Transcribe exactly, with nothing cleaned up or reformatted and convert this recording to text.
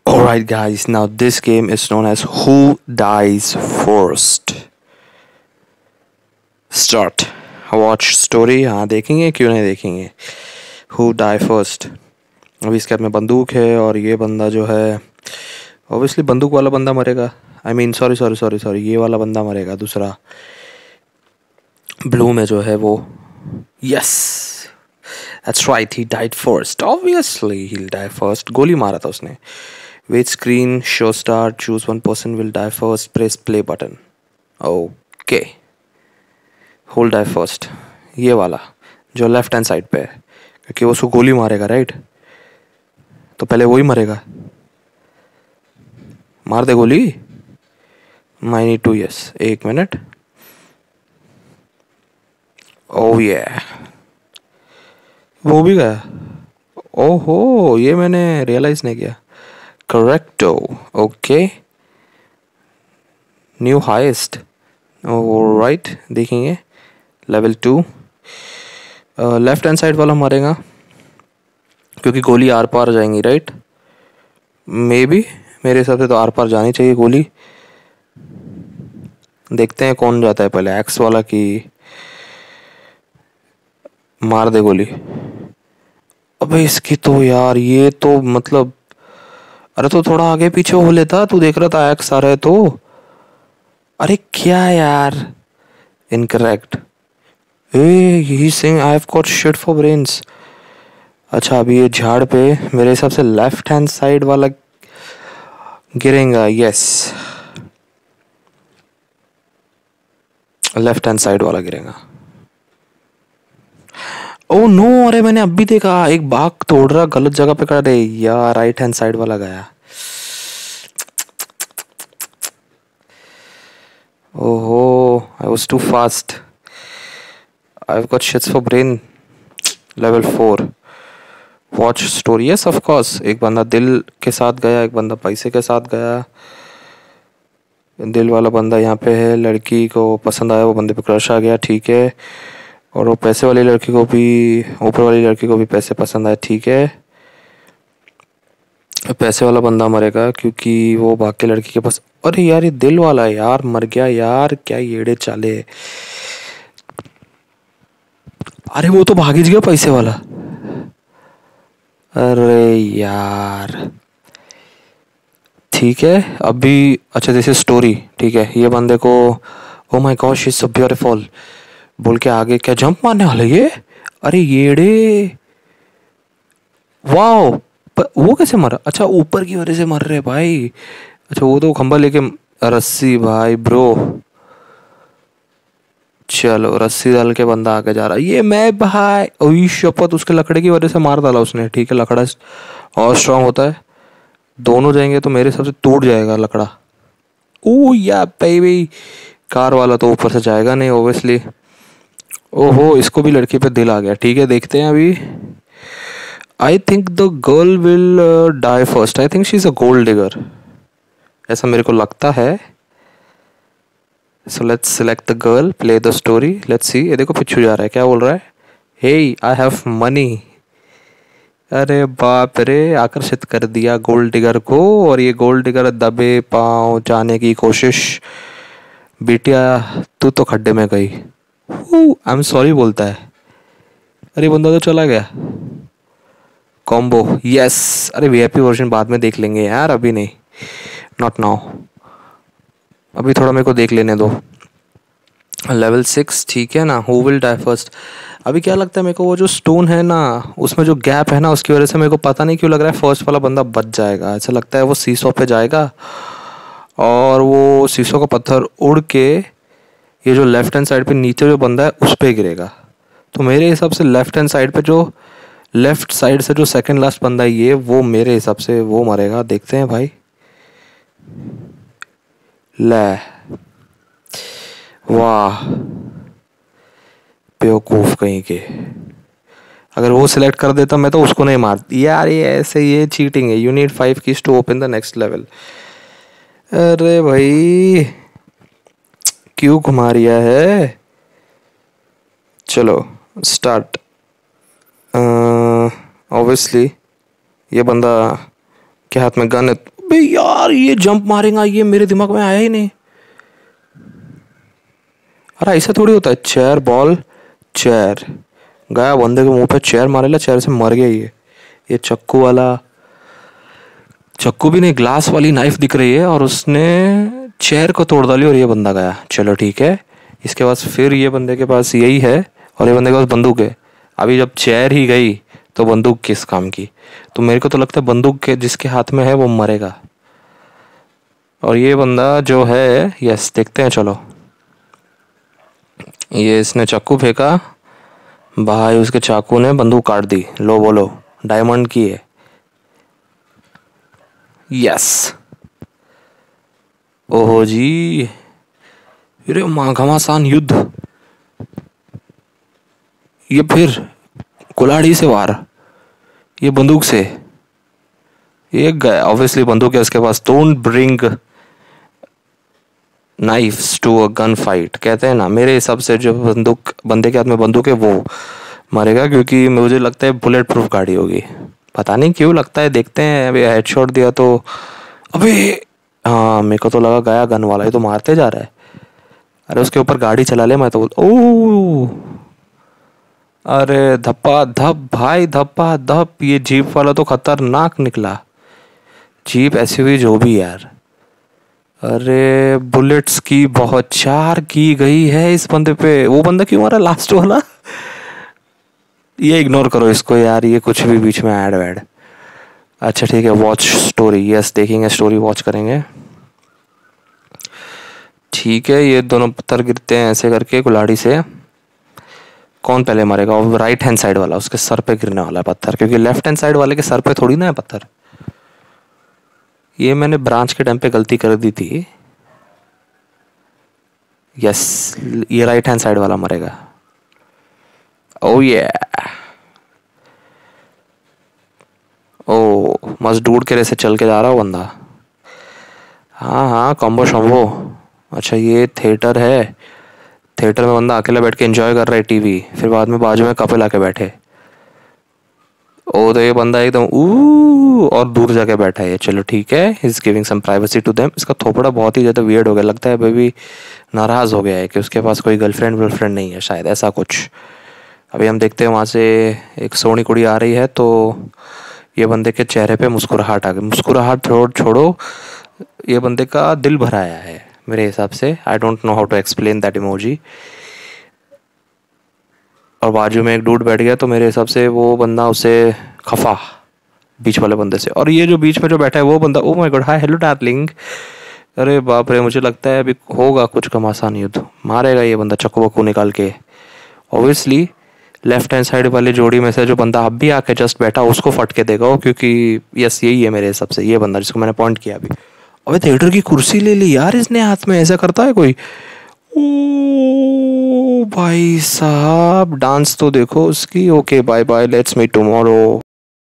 Alright, guys, now this game is known as Who Dies First. Start. Watch story. हाँ देखेंगे, क्यों नहीं देखेंगे. Who die first. अभी इसके हाथ में बंदूक है और ये बंदा जो है ऑब्वियसली बंदूक वाला बंदा मरेगा. I mean sorry sorry sorry sorry ये वाला बंदा मरेगा. दूसरा ब्लू में जो है वो. Yes, that's right, he died first. Obviously he die first. गोली मारा था उसने. Wait screen, show start, choose one person will die first, press play button. Okay. Hold die first. ये वाला जो लेफ्ट हैंड साइड पे है क्योंकि वो उसको गोली मारेगा राइट. तो पहले वही मरेगा. मार दे गोली. I need to yes. एक मिनट. Oh yeah. वो भी गया. ओहो, ये मैंने रियलाइज नहीं किया. Correcto. Okay. New highest. Alright. देखेंगे. Level two. Left hand side वाला मारेगा क्योंकि गोली आर पार जाएंगी राइट. मे बी मेरे हिसाब से तो आर पार जानी चाहिए गोली. देखते हैं कौन जाता है पहले, एक्स वाला की मार दे गोली. अबे इसकी तो यार ये तो मतलब अरे तो थोड़ा आगे पीछे हो लेता. तू देख रहा था एक्स आ रहा है तो. अरे क्या यार. Incorrect. A he sing I have got shit for brains. अच्छा अभी ये झाड़ पे मेरे हिसाब से लेफ्ट हैंड साइड वाला गिरेगा. यस, लेफ्ट हैंड साइड वाला गिरेगा. ओह नो, अरे मैंने अभी देखा एक बाघ तोड़ रहा गलत जगह पे खड़ा. रहे यार, राइट हैंड साइड वाला गया. ओहो, I was too fast. I have got shits for brain. Level four. Watch story. Yes of course. एक बंदा दिल के साथ गया, एक बंदा पैसे के साथ गया. दिल वाला बंदा यहाँ पे है, लड़की को पसंद आया, वो बंदे पे क्रश आ गया. ठीक है. और वो पैसे वाली लड़की को भी, ऊपर वाली लड़की को भी पैसे पसंद आए. ठीक है. पैसे वाला बंदा मरेगा क्योंकि वो भाग के लड़की के पास. अरे यार ये दिल वाला है यार, मर गया यार. क्या येड़े चाले. अरे वो तो भाग ही गया पैसे वाला. अरे यार ठीक है. अभी अच्छा जैसे स्टोरी. ठीक है. ये बंदे को oh my god she is so beautiful बोल के आगे क्या जंप मारने वाला ये. अरे येड़े. वाओ, वो कैसे मरा. अच्छा ऊपर की वजह से मर रहे भाई. अच्छा वो तो खंबा लेके रस्सी भाई ब्रो. चलो रस्सी डाल के बंदा आगे जा रहा है. ये मैं भाई ओही शपथ उसके लकड़े की वजह से मार डाला उसने. ठीक है. लकड़ा और स्ट्रांग होता है. दोनों जाएंगे तो मेरे हिसाब से टूट जाएगा लकड़ा. ओ या बेबी. कार वाला तो ऊपर से जाएगा नहीं ओब्वियसली. ओहो, इसको भी लड़की पे दिल आ गया. ठीक है. देखते हैं अभी. I think the girl will die first. I think she is a gold digger. ऐसा मेरे को लगता है. So let's select the girl, play the story. Let's see. ये देखो पिछू जा रहा है. क्या बोल रहा है. Hey I have money. अरे बाप रे, आकर्षित कर दिया गोल्ड डिगर को. और ये गोल्ड डिगर दबे पाँव जाने की कोशिश. बेटिया तू तो खड्डे में गई. आई एम सॉरी बोलता है. अरे बंदा तो चला गया. कॉम्बो. यस. अरे वीआईपी वर्जन बाद में देख लेंगे यार, अभी नहीं. Not now. अभी थोड़ा मेरे को देख लेने दो. Level six. ठीक है ना. Who will die first. अभी क्या लगता है मेरे को, वो जो स्टोन है ना उसमें जो गैप है ना उसकी वजह से मेरे को पता नहीं क्यों लग रहा है फर्स्ट वाला बंदा बच जाएगा. ऐसा लगता है वो सीसो पे जाएगा और वो सीसो का पत्थर उड़ के ये जो लेफ्ट हैंड साइड पे नीचे जो बंदा है उस पे गिरेगा. तो मेरे हिसाब से लेफ्ट हैंड साइड पे जो लेफ्ट साइड से जो सेकंड लास्ट बंदा है ये वो मेरे हिसाब से वो मरेगा. देखते हैं भाई. ले वाह बेवकूफ कहीं के. अगर वो सिलेक्ट कर देता मैं तो उसको नहीं मार यार. ये ऐसे ये चीटिंग है. You need five keys to open the next level. अरे भाई क्यों घुमा रिया है. चलो स्टार्ट. ऑब्वियसली ये बंदा के हाथ में गन है. अबे यार ये जंप मारेगा, ये मेरे दिमाग में आया ही नहीं। अरे ऐसा थोड़ी होता है, चेयर बॉल चेयर, गया बंदे के मुंह पे चेयर मारेला, चेयर से मर गया ये। ये चक्कू वाला, चक्कू भी नहीं, ग्लास वाली नाइफ दिख रही है और उसने चेयर को तोड़ डाली और ये बंदा गया। चलो ठीक है, इसके पास फिर ये बंदे के पास यही है और ये बंदे के पास बंदूक है। अभी जब चेयर ही गई तो बंदूक किस काम की? तो मेरे को तो लगता है बंदूक के जिसके हाथ में है वो मरेगा। और ये बंदा जो है, यस देखते हैं चलो। ये इसने चाकू फेंका भाई, उसके चाकू ने बंदूक काट दी। लो बोलो, डायमंड की है। यस, ओहो जी, अरे माँ घमासान युद्ध। ये फिर कुल्हाड़ी से वार, ये बंदूक से। एक गया, ऑब्वियसली बंदूक है उसके पास। Don't bring knives to a gun fight, कहते हैं ना। मेरे हिसाब से जो बंदूक, बंदे के हाथ में बंदूक है वो मरेगा, क्योंकि मुझे लगता है बुलेट प्रूफ गाड़ी होगी। पता नहीं क्यों लगता है, देखते हैं। अभी हेडशॉट दिया तो अबे, हाँ मेरे को तो लगा गया गन वाला, ये तो मारते जा रहा है। अरे उसके ऊपर गाड़ी चला ले, मैं तो बोल ओ, अरे धप्पा धप भाई, धप्पा धप। ये जीप वाला तो खतरनाक निकला, जीप एसयूवी जो भी यार। अरे बुलेट्स की बहुत चार की गई है इस बंदे पे। वो बंदा क्यों मारा लास्ट वाला? ये इग्नोर करो इसको यार, ये कुछ भी बीच में ऐड वैड। अच्छा ठीक है, वॉच स्टोरी, यस देखेंगे, स्टोरी वॉच करेंगे। ठीक है, ये दोनों पत्थर गिरते हैं ऐसे करके कुल्हाड़ी से। कौन पहले मरेगा? वो राइट हैंड साइड वाला, उसके सर पे गिरने वाला है पत्थर, क्योंकि लेफ्ट हैंड साइड वाले के सर पे थोड़ी ना है पत्थर। ये मैंने ब्रांच के टाइम पे गलती कर दी थी। यस, ये राइट हैंड साइड वाला मरेगा। ओ ये ओ मस्त डूड के रेसे चल के जा रहा हो बंदा। हाँ हाँ, कॉम्बो शॉम्बो। अच्छा ये थिएटर है, थिएटर में बंदा अकेला बैठ के एंजॉय कर रहा है टीवी, फिर बाद में बाजू में कपल आके बैठे। ओ तो ये बंदा एकदम ऊ और दूर जाके बैठा है। चलो ठीक है, is giving some privacy to them. इसका थोपड़ा बहुत ही ज़्यादा वियर्ड हो गया, लगता है बेबी नाराज़ हो गया है कि उसके पास कोई गर्लफ्रेंड वर्लफ्रेंड नहीं है, शायद ऐसा कुछ। अभी हम देखते हैं, वहाँ से एक सोनी कुड़ी आ रही है, तो ये बंदे के चेहरे पे मुस्कुराहट आ गई। मुस्कुराहट छोड़ छोड़ो, ये बंदे का दिल भरा आया है मेरे हिसाब से। I don't know how to explain that emoji. और बाजू में एक डूड बैठ गया, तो मेरे हिसाब से वो बंदा उसे खफा बीच वाले बंदे से। और ये जो बीच में जो बैठा है वो बंदा, oh my god, hi hello darling. अरे बाप रे, मुझे लगता है अभी होगा कुछ घमासान युद्ध, मारेगा ये बंदा चक्कू बक्कू निकाल के। ऑब्वियसली लेफ्ट हैंड साइड वाली जोड़ी में से जो बंदा अब भी आके जस्ट बैठा उसको फट के देगा वो, क्योंकि यस यही है मेरे हिसाब से ये बंदा जिसको मैंने पॉइंट किया अभी। अबे थिएटर की कुर्सी ले ली यार इसने हाथ में, ऐसा करता है कोई? ओ भाई साहब, डांस तो देखो उसकी। Okay bye bye, let's meet tomorrow.